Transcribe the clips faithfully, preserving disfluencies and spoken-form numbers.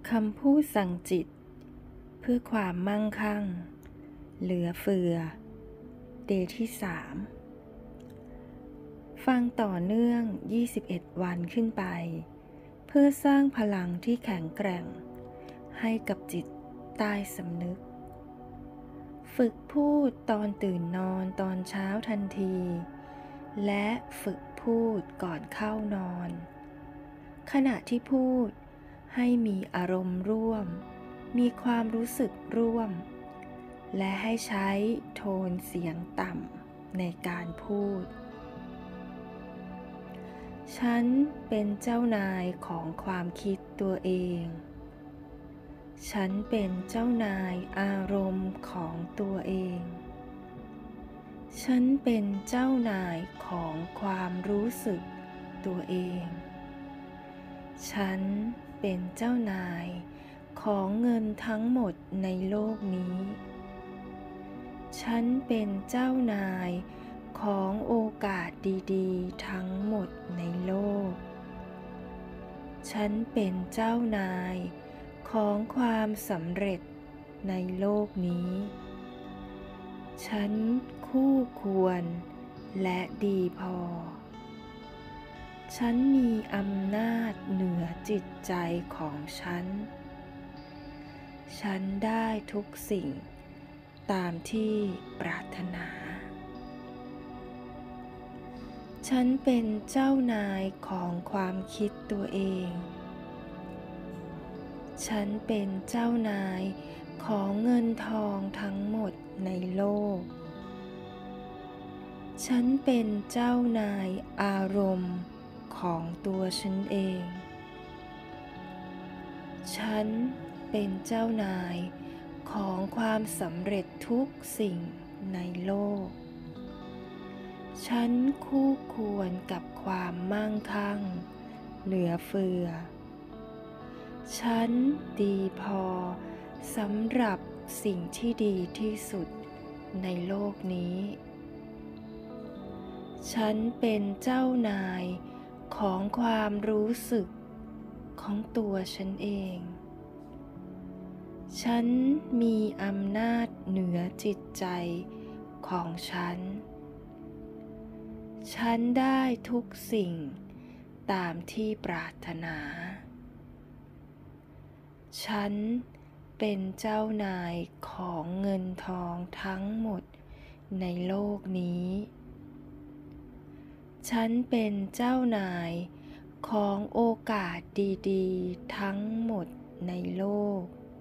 คำพูดสั่งจิตเพื่อความมั่งคั่งเหลือเฟือเดย์ที่สามฟังต่อเนื่องยี่สิบเอ็ดวันขึ้นไปเพื่อสร้างพลังที่แข็งแกร่งให้กับจิตใต้สำนึกฝึกพูดตอนตื่นนอนตอนเช้าทันทีและฝึกพูดก่อนเข้านอนขณะที่พูดให้มีอารมณ์ร่วมมีความรู้สึกร่วมและให้ใช้โทนเสียงต่ำในการพูดฉันเป็นเจ้านายของความคิดตัวเองฉันเป็นเจ้านายอารมณ์ของตัวเองฉันเป็นเจ้านายของความรู้สึกตัวเองฉันเป็นเจ้านายของเงินทั้งหมดในโลกนี้ฉันเป็นเจ้านายของโอกาสดีๆทั้งหมดในโลกฉันเป็นเจ้านายของความสำเร็จในโลกนี้ฉันคู่ควรและดีพอฉันมีอำนาจเหนือจิตใจของฉันฉันได้ทุกสิ่งตามที่ปรารถนาฉันเป็นเจ้านายของความคิดตัวเองฉันเป็นเจ้านายของเงินทองทั้งหมดในโลกฉันเป็นเจ้านายอารมณ์ของตัวฉันเองฉันเป็นเจ้านายของความสำเร็จทุกสิ่งในโลกฉันคู่ควรกับความมั่งคั่งเหลือเฟือฉันดีพอสำหรับสิ่งที่ดีที่สุดในโลกนี้ฉันเป็นเจ้านายของความรู้สึกของตัวฉันเองฉันมีอำนาจเหนือจิตใจของฉันฉันได้ทุกสิ่งตามที่ปรารถนาฉันเป็นเจ้านายของเงินทองทั้งหมดในโลกนี้ฉันเป็นเจ้านายของโอกาสดีๆทั้งหมดในโลก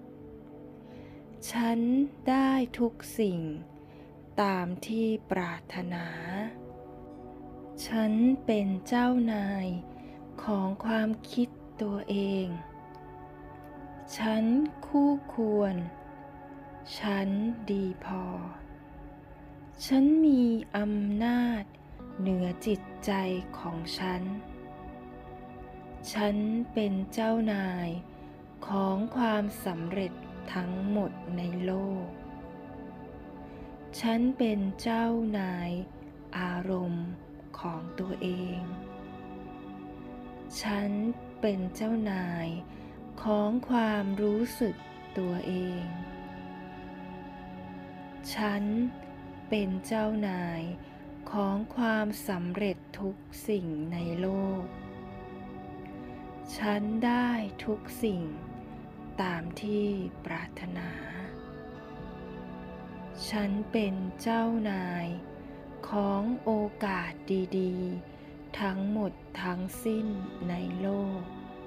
ฉันได้ทุกสิ่งตามที่ปรารถนาฉันเป็นเจ้านายของความคิดตัวเองฉันคู่ควรฉันดีพอฉันมีอำนาจเหนือจิตใจของฉันฉันเป็นเจ้านายของความสำเร็จทั้งหมดในโลกฉันเป็นเจ้านายอารมณ์ของตัวเองฉันเป็นเจ้านายของความรู้สึกตัวเองฉันเป็นเจ้านายของความสำเร็จทุกสิ่งในโลกฉันได้ทุกสิ่งตามที่ปรารถนาฉันเป็นเจ้านายของโอกาสดีๆทั้งหมดทั้งสิ้นในโลก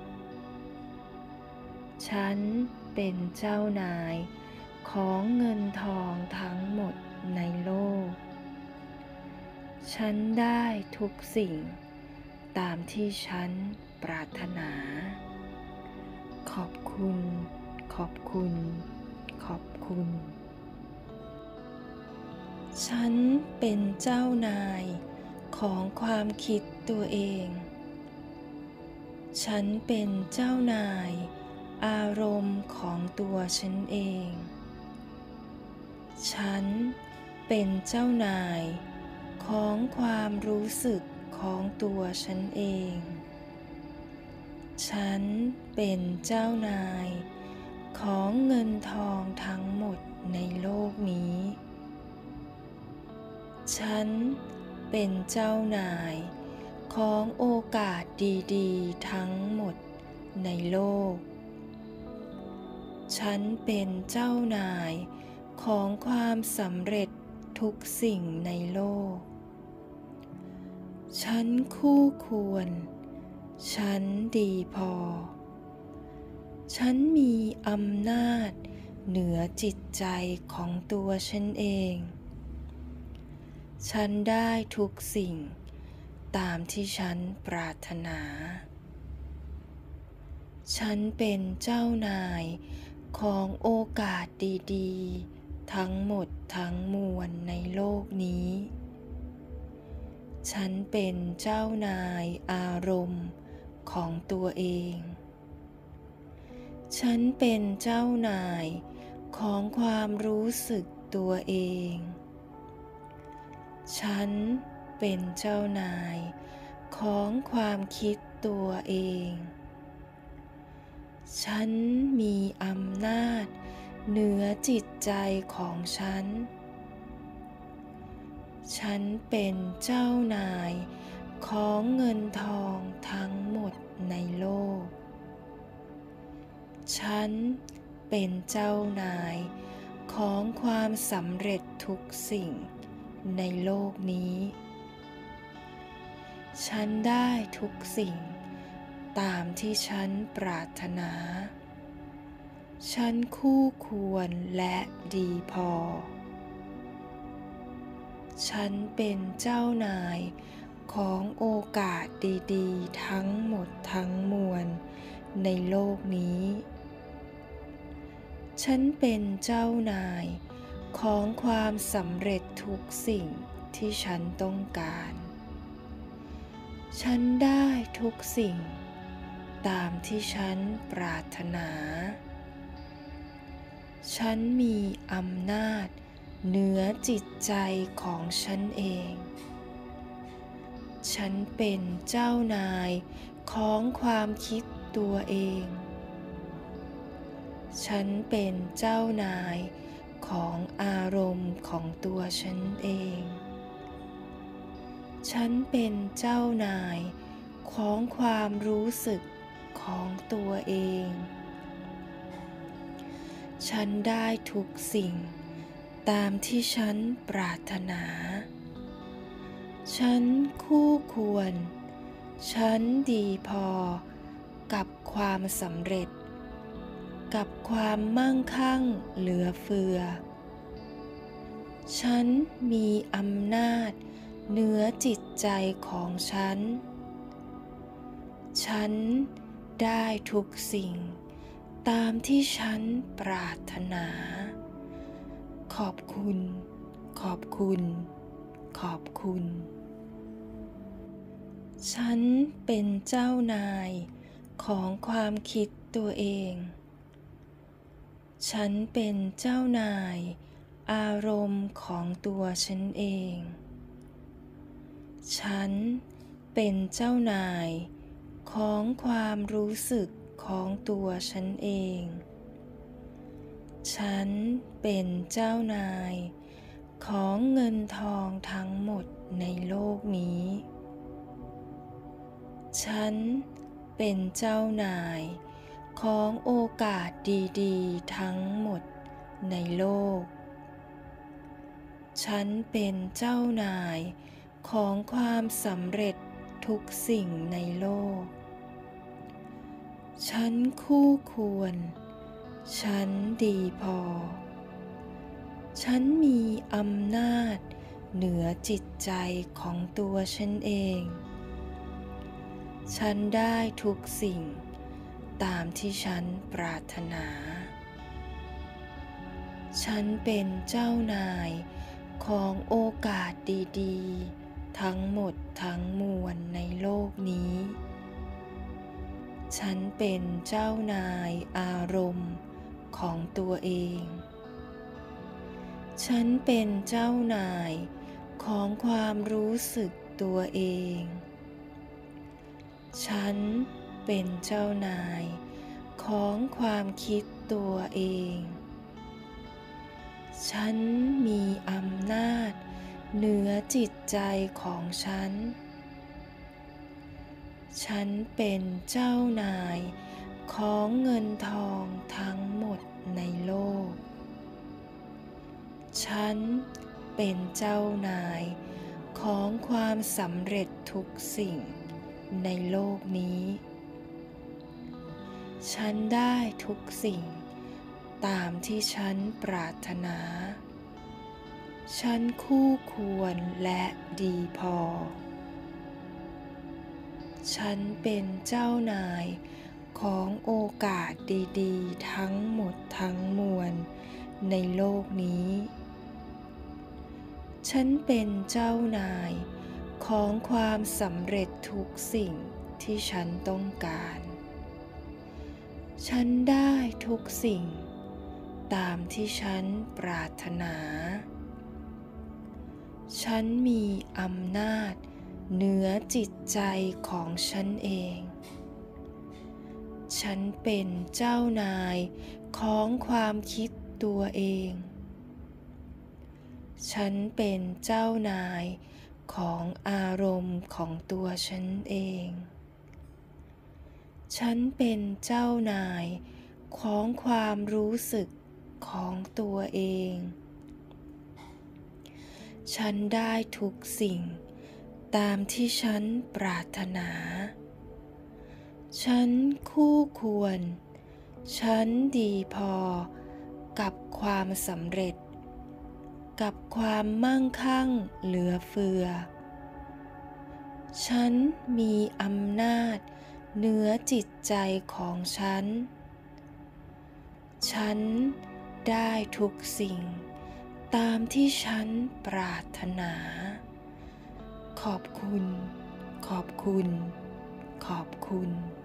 ฉันเป็นเจ้านายของเงินทองทั้งหมดในโลกฉันได้ทุกสิ่งตามที่ฉันปรารถนาขอบคุณขอบคุณขอบคุณฉันเป็นเจ้านายของความคิดตัวเองฉันเป็นเจ้านายอารมณ์ของตัวฉันเองฉันเป็นเจ้านายของความรู้สึกของตัวฉันเองฉันเป็นเจ้านายของเงินทองทั้งหมดในโลกนี้ ฉันเป็นเจ้านายของโอกาสดีๆทั้งหมดในโลก ฉันเป็นเจ้านายของความสำเร็จทุกสิ่งในโลก ฉันคู่ควร ฉันดีพอ ฉันมีอำนาจเหนือจิตใจของตัวฉันเอง ฉันได้ทุกสิ่งตามที่ฉันปรารถนา ฉันเป็นเจ้านายของโอกาสดีๆทั้งหมดทั้งมวลในโลกนี้ ฉันเป็นเจ้านายอารมณ์ของตัวเอง ฉันเป็นเจ้านายของความรู้สึกตัวเอง ฉันเป็นเจ้านายของความคิดตัวเอง ฉันมีอำนาจเหนือจิตใจของฉัน ฉันเป็นเจ้านายของเงินทองทั้งหมดในโลก ฉันเป็นเจ้านายของความสำเร็จทุกสิ่งในโลกนี้ ฉันได้ทุกสิ่งตามที่ฉันปรารถนา ฉันคู่ควรและดีพอ ฉันเป็นเจ้านายของโอกาสดีๆทั้งหมดทั้งมวลในโลกนี้ ฉันเป็นเจ้านายของความสำเร็จทุกสิ่งที่ฉันต้องการ ฉันได้ทุกสิ่งตามที่ฉันปรารถนา ฉันมีอำนาจเหนือจิตใจของฉันเอง ฉันเป็นเจ้านายของความคิดตัวเอง ฉันเป็นเจ้านายของอารมณ์ของตัวฉันเอง ฉันเป็นเจ้านายของความรู้สึกของตัวเอง ฉันได้ทุกสิ่งตามที่ฉันปรารถนา ฉันคู่ควร ฉันดีพอกับความสำเร็จ กับความมั่งคั่งเหลือเฟือ ฉันมีอำนาจเหนือจิตใจของฉัน ฉันได้ทุกสิ่งตามที่ฉันปรารถนา ขอบคุณ ขอบคุณ ขอบคุณ ฉันเป็นเจ้านายของความคิดตัวเอง ฉันเป็นเจ้านายอารมณ์ของตัวฉันเอง ฉันเป็นเจ้านายของความรู้สึกของตัวฉันเอง ฉันเป็นเจ้านายของเงินทองทั้งหมดในโลกนี้ ฉันเป็นเจ้านายของโอกาสดีๆทั้งหมดในโลก ฉันเป็นเจ้านายของความสำเร็จทุกสิ่งในโลก ฉันคู่ควร ฉันดีพอ ฉันมีอำนาจเหนือจิตใจของตัวฉันเอง ฉันได้ทุกสิ่งตามที่ฉันปรารถนา ฉันเป็นเจ้านายของโอกาสดีๆทั้งหมดทั้งมวลในโลกนี้ ฉันเป็นเจ้านายอารมณ์ของตัวเอง ฉันเป็นเจ้านายของความรู้สึกตัวเอง ฉันเป็นเจ้านายของความคิดตัวเอง ฉันมีอำนาจเหนือจิตใจของฉัน ฉันเป็นเจ้านายของเงินทองทั้งหมดในโลก ฉันเป็นเจ้านายของความสำเร็จทุกสิ่งในโลกนี้ ฉันได้ทุกสิ่งตามที่ฉันปรารถนา ฉันคู่ควรและดีพอ ฉันเป็นเจ้านายของโอกาสดีๆทั้งหมดทั้งมวลในโลกนี้ ฉันเป็นเจ้านายของความสำเร็จทุกสิ่งที่ฉันต้องการ ฉันได้ทุกสิ่งตามที่ฉันปรารถนา ฉันมีอำนาจเหนือจิตใจของฉันเอง ฉันเป็นเจ้านายของความคิดตัวเอง ฉันเป็นเจ้านายของอารมณ์ของตัวฉันเอง ฉันเป็นเจ้านายของความรู้สึกของตัวเอง ฉันได้ทุกสิ่งตามที่ฉันปรารถนา ฉันคู่ควร ฉันดีพอกับความสำเร็จ กับความมั่งคั่งเหลือเฟือ ฉันมีอำนาจเหนือจิตใจของฉัน ฉันได้ทุกสิ่งตามที่ฉันปรารถนา ขอบคุณ ขอบคุณ ขอบคุณ